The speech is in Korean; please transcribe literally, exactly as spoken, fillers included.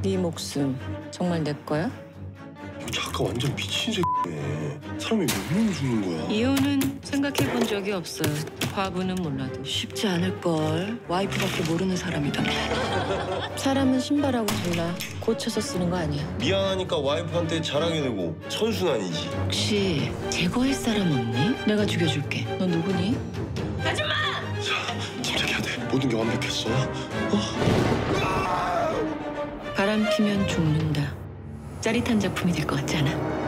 네 목숨 정말 내 거야? 이 작가 완전 미친 새끼네. 사람이 몇 명이 죽는 거야? 이혼은 생각해 본 적이 없어요. 과부는 몰라도. 쉽지 않을걸. 와이프밖에 모르는 사람이다. 사람은 신발하고 달라. 고쳐서 쓰는 거 아니야. 미안하니까 와이프한테 자랑이 되고 선순환이지. 혹시 제거할 사람 없니? 내가 죽여줄게. 너 누구니? 자, 침착해야 돼. 모든 게 완벽했어. 어? 바람 피면 죽는다. 짜릿한 작품이 될 것 같지 않아?